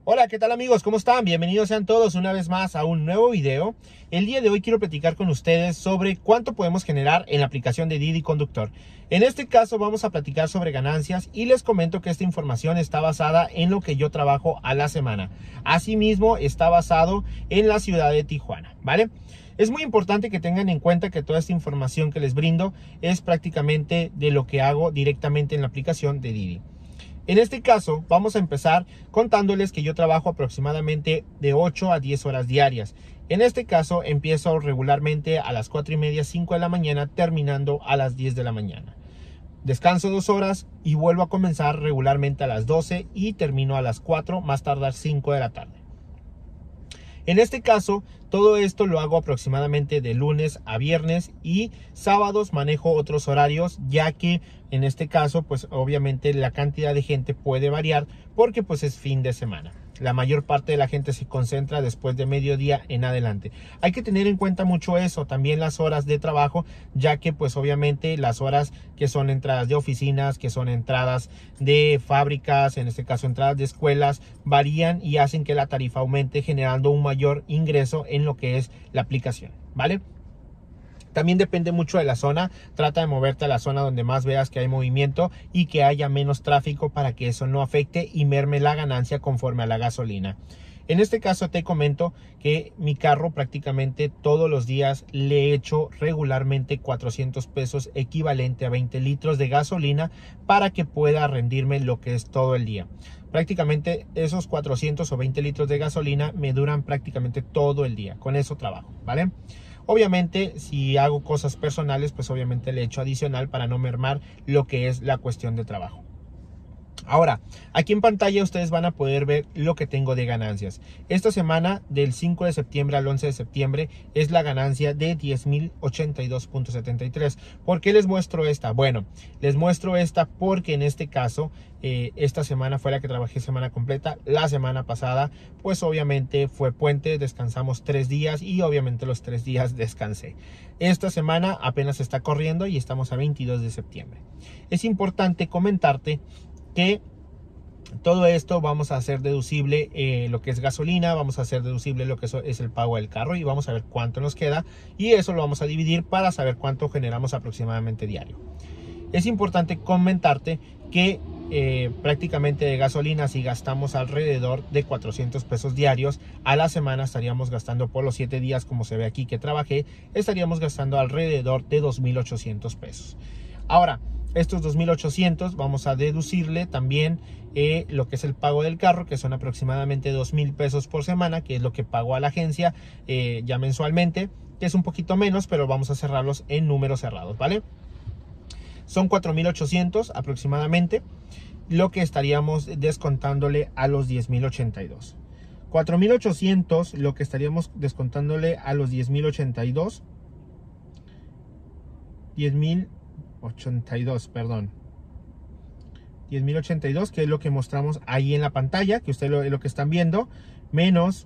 Hola, ¿qué tal amigos? ¿Cómo están? Bienvenidos sean todos una vez más a un nuevo video. El día de hoy quiero platicar con ustedes sobre cuánto podemos generar en la aplicación de Didi Conductor. En este caso vamos a platicar sobre ganancias y les comento que esta información está basada en lo que yo trabajo a la semana. Asimismo, está basado en la ciudad de Tijuana, ¿vale? Es muy importante que tengan en cuenta que toda esta información que les brindo es prácticamente de lo que hago directamente en la aplicación de Didi. En este caso, vamos a empezar contándoles que yo trabajo aproximadamente de 8 a 10 horas diarias. En este caso, empiezo regularmente a las 4:30, 5 de la mañana, terminando a las 10 de la mañana. Descanso 2 horas y vuelvo a comenzar regularmente a las 12 y termino a las 4, más tardar 5 de la tarde. En este caso, todo esto lo hago aproximadamente de lunes a viernes y sábados manejo otros horarios, ya que en este caso, pues obviamente la cantidad de gente puede variar porque pues es fin de semana. La mayor parte de la gente se concentra después de mediodía en adelante. Hay que tener en cuenta mucho eso, también las horas de trabajo, ya que pues obviamente las horas que son entradas de oficinas, que son entradas de fábricas, en este caso entradas de escuelas, varían y hacen que la tarifa aumente, generando un mayor ingreso en lo que es la aplicación, ¿vale? También depende mucho de la zona. Trata de moverte a la zona donde más veas que hay movimiento y que haya menos tráfico para que eso no afecte y merme la ganancia conforme a la gasolina. En este caso te comento que mi carro prácticamente todos los días le echo regularmente 400 pesos, equivalente a 20 litros de gasolina, para que pueda rendirme lo que es todo el día. Prácticamente esos 400 o 20 litros de gasolina me duran prácticamente todo el día. Con eso trabajo, ¿vale? Obviamente, si hago cosas personales, pues obviamente le echo adicional para no mermar lo que es la cuestión de trabajo. Ahora, aquí en pantalla ustedes van a poder ver lo que tengo de ganancias. Esta semana, del 5 de septiembre al 11 de septiembre, es la ganancia de 10,082.73. ¿Por qué les muestro esta? Bueno, les muestro esta porque en este caso, esta semana fue la que trabajé semana completa. La semana pasada, pues obviamente fue puente, descansamos 3 días y obviamente los 3 días descansé. Esta semana apenas está corriendo y estamos a 22 de septiembre. Es importante comentarte que todo esto vamos a hacer deducible lo que es gasolina, vamos a hacer deducible lo que es el pago del carro y vamos a ver cuánto nos queda, y eso lo vamos a dividir para saber cuánto generamos aproximadamente diario. Es importante comentarte que prácticamente de gasolina, si gastamos alrededor de 400 pesos diarios, a la semana estaríamos gastando, por los 7 días como se ve aquí que trabajé, estaríamos gastando alrededor de 2,800 pesos. Ahora, estos 2,800 vamos a deducirle también lo que es el pago del carro, que son aproximadamente 2,000 pesos por semana, que es lo que pago a la agencia ya mensualmente, que es un poquito menos, pero vamos a cerrarlos en números cerrados, ¿vale? Son 4,800 aproximadamente lo que estaríamos descontándole a los 10,082. 4,800 lo que estaríamos descontándole a los 10,082. 10,082, perdón. 10,082, que es lo que mostramos ahí en la pantalla, que ustedes lo que están viendo, menos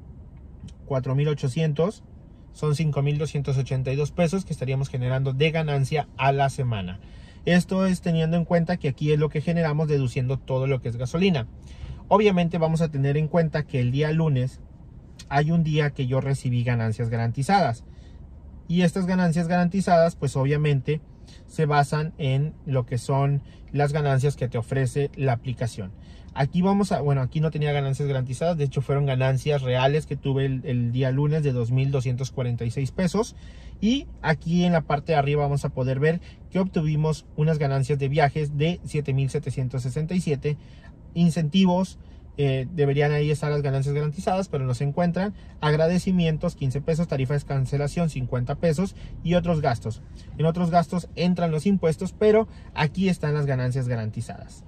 4,800, son 5,282 pesos que estaríamos generando de ganancia a la semana. Esto es teniendo en cuenta que aquí es lo que generamos deduciendo todo lo que es gasolina. Obviamente vamos a tener en cuenta que el día lunes hay un día que yo recibí ganancias garantizadas. Y estas ganancias garantizadas, pues obviamente se basan en lo que son las ganancias que te ofrece la aplicación. Aquí aquí no tenía ganancias garantizadas, de hecho fueron ganancias reales que tuve el día lunes de 2,246 pesos. Y aquí en la parte de arriba vamos a poder ver que obtuvimos unas ganancias de viajes de 7,767, incentivos. Deberían ahí estar las ganancias garantizadas, pero no se encuentran. Agradecimientos 15 pesos, tarifa de cancelación 50 pesos y otros gastos. En otros gastos entran los impuestos, pero aquí están las ganancias garantizadas.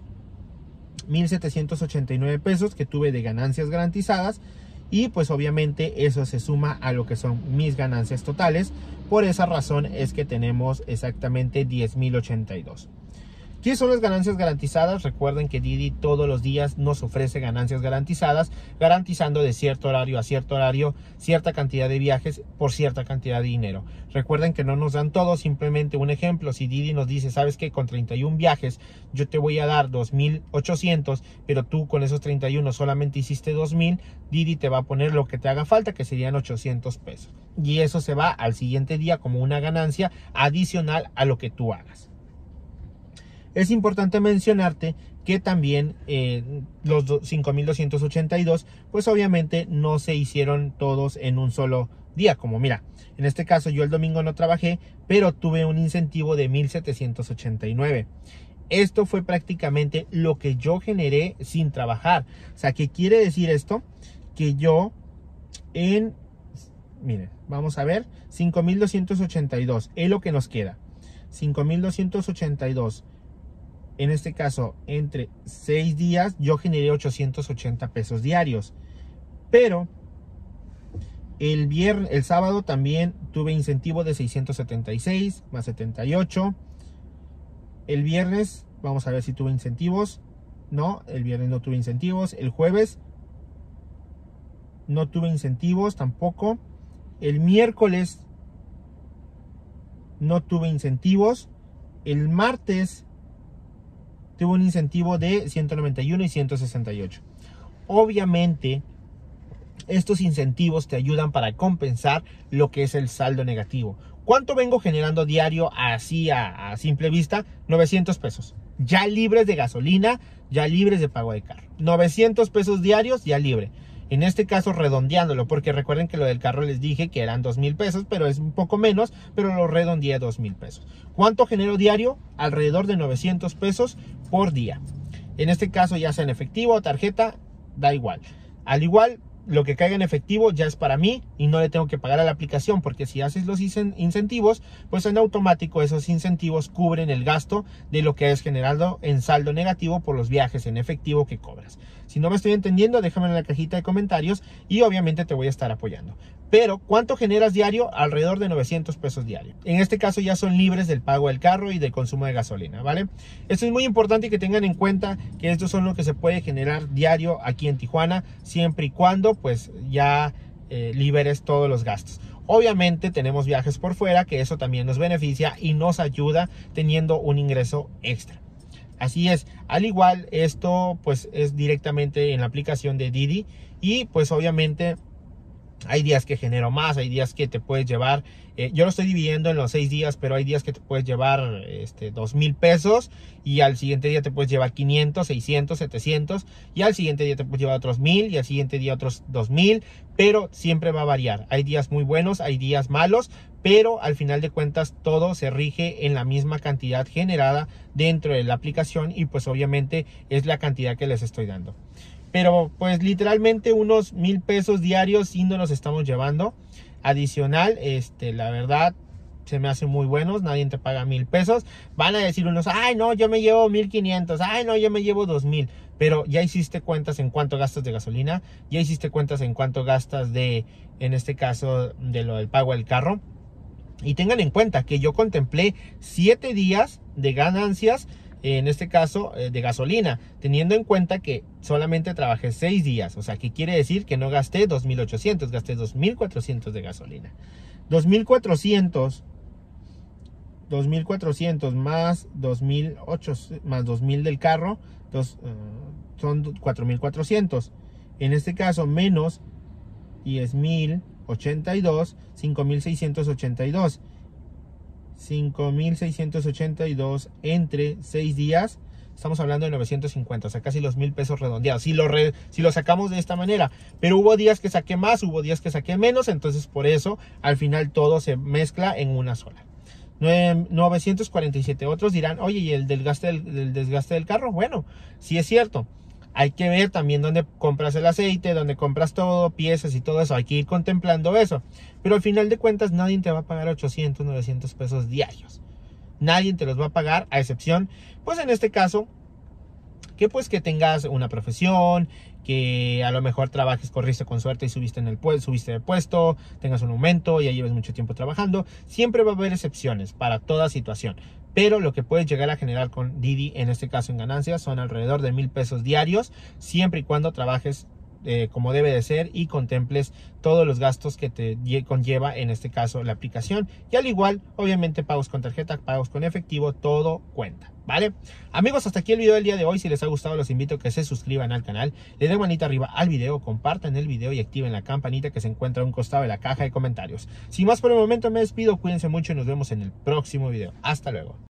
1,789 pesos que tuve de ganancias garantizadas, y pues obviamente eso se suma a lo que son mis ganancias totales. Por esa razón es que tenemos exactamente 10,082. ¿Qué son las ganancias garantizadas? Recuerden que Didi todos los días nos ofrece ganancias garantizadas, garantizando de cierto horario a cierto horario cierta cantidad de viajes por cierta cantidad de dinero. Recuerden que no nos dan todo, simplemente un ejemplo. Si Didi nos dice, ¿sabes qué? Con 31 viajes yo te voy a dar 2,800, pero tú con esos 31 solamente hiciste 2,000, Didi te va a poner lo que te haga falta, que serían 800 pesos. Y eso se va al siguiente día como una ganancia adicional a lo que tú hagas. Es importante mencionarte que también los 5,282 pues obviamente no se hicieron todos en un solo día. Como mira, en este caso yo el domingo no trabajé, pero tuve un incentivo de 1,789. Esto fue prácticamente lo que yo generé sin trabajar. O sea, ¿qué quiere decir esto? Que yo miren, vamos a ver, 5,282 es lo que nos queda. 5,282. En este caso, entre 6 días, yo generé 880 pesos diarios. Pero el sábado también tuve incentivo de 676 más 78. El viernes, vamos a ver si tuve incentivos. No, el viernes no tuve incentivos. El jueves no tuve incentivos tampoco. El miércoles no tuve incentivos. El martes tuvo un incentivo de 191 y 168. Obviamente, estos incentivos te ayudan para compensar lo que es el saldo negativo. ¿Cuánto vengo generando diario así a simple vista? 900 pesos. Ya libres de gasolina, ya libres de pago de carro. 900 pesos diarios ya libre. En este caso redondeándolo, porque recuerden que lo del carro les dije que eran 2,000 pesos, pero es un poco menos, pero lo redondeé a 2,000 pesos. ¿Cuánto genero diario? Alrededor de 900 pesos por día. En este caso, ya sea en efectivo o tarjeta, da igual. Al igual, lo que caiga en efectivo ya es para mí y no le tengo que pagar a la aplicación, porque si haces los incentivos, pues en automático esos incentivos cubren el gasto de lo que es generado en saldo negativo por los viajes en efectivo que cobras. Si no me estoy entendiendo, déjame en la cajita de comentarios y obviamente te voy a estar apoyando. Pero, ¿cuánto generas diario? Alrededor de 900 pesos diario. En este caso ya son libres del pago del carro y del consumo de gasolina, ¿vale? Esto es muy importante que tengan en cuenta que estos son lo que se puede generar diario aquí en Tijuana, siempre y cuando pues ya liberes todos los gastos. Obviamente tenemos viajes por fuera, que eso también nos beneficia y nos ayuda teniendo un ingreso extra. Así es, al igual esto pues es directamente en la aplicación de Didi y pues obviamente hay días que genero más, hay días que te puedes llevar, yo lo estoy dividiendo en los 6 días, pero hay días que te puedes llevar 2,000 pesos y al siguiente día te puedes llevar 500, 600, 700 y al siguiente día te puedes llevar otros 1,000 y al siguiente día otros 2,000, pero siempre va a variar. Hay días muy buenos, hay días malos, pero al final de cuentas todo se rige en la misma cantidad generada dentro de la aplicación y pues obviamente es la cantidad que les estoy dando. Pero pues literalmente unos 1,000 pesos diarios sí nos los estamos llevando. Adicional, la verdad se me hacen muy buenos. Nadie te paga 1,000 pesos. Van a decir unos, ay no, yo me llevo 1,500. Ay no, yo me llevo 2,000. Pero ya hiciste cuentas en cuánto gastas de gasolina. Ya hiciste cuentas en cuánto gastas en este caso, de lo del pago del carro. Y tengan en cuenta que yo contemplé 7 días de ganancias, en este caso de gasolina, teniendo en cuenta que solamente trabajé 6 días, o sea, que quiere decir que no gasté 2,800, gasté 2,400 de gasolina. 2,400 más 2,800 más 2,000 del carro, son 4,400. En este caso menos 10,082, 5,682. 5,682 entre 6 días, estamos hablando de 950, o sea, casi los 1,000 pesos redondeados, si lo sacamos de esta manera. Pero hubo días que saqué más, hubo días que saqué menos, entonces por eso al final todo se mezcla en una sola. 947. Otros dirán, oye, ¿y el desgaste del carro? Bueno, sí es cierto. Hay que ver también dónde compras el aceite, dónde compras todo, piezas y todo eso. Hay que ir contemplando eso. Pero al final de cuentas nadie te va a pagar 800, 900 pesos diarios. Nadie te los va a pagar, a excepción, pues en este caso, que pues que tengas una profesión, que a lo mejor trabajes, corriste con suerte y subiste de puesto, tengas un aumento, ya lleves mucho tiempo trabajando. Siempre va a haber excepciones para toda situación. Pero lo que puedes llegar a generar con Didi, en este caso en ganancias, son alrededor de 1,000 pesos diarios, siempre y cuando trabajes como debe de ser y contemples todos los gastos que te conlleva, en este caso, la aplicación. Y al igual, obviamente, pagos con tarjeta, pagos con efectivo, todo cuenta, ¿vale? Amigos, hasta aquí el video del día de hoy. Si les ha gustado, los invito a que se suscriban al canal, le den manita arriba al video, compartan el video y activen la campanita que se encuentra a un costado de la caja de comentarios. Sin más por el momento, me despido, cuídense mucho y nos vemos en el próximo video. Hasta luego.